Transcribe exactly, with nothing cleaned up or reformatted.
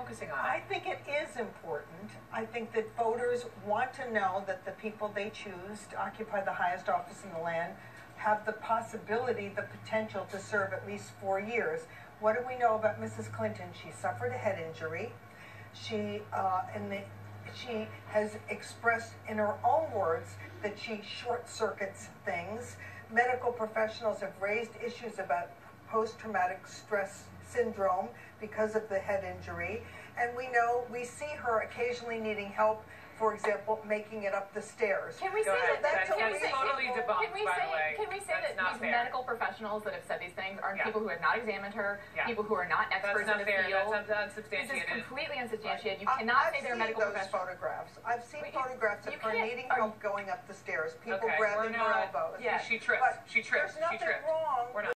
focusing on it. I think it is important. I think that voters want to know that the people they choose to occupy the highest office in the land have the possibility, the potential to serve at least four years. What do we know about Missus Clinton? She suffered a head injury. She, uh, in the, she has expressed in her own words that she short-circuits things. Medical professionals have raised issues about post-traumatic stress syndrome because of the head injury. And we know, we see her occasionally needing help, for example, making it up the stairs. Can we Go say ahead. that That's can we say, totally debunked, can we by say, the way. Can we say That's that not these fair. medical professionals that have said these things are Yeah. people who have not examined her, Yeah. people who are not experts That's not in the fair. field? That's un This unsubstantiated. is completely unsubstantiated. You I- cannot I've say they're seen medical those professionals. photographs. I've seen Wait, you- photographs of you her can't- needing are help going up the stairs, people Okay, grabbing we're her not- elbows. Yeah. She tripped. But She tripped. there's nothing She tripped. wrong We're not.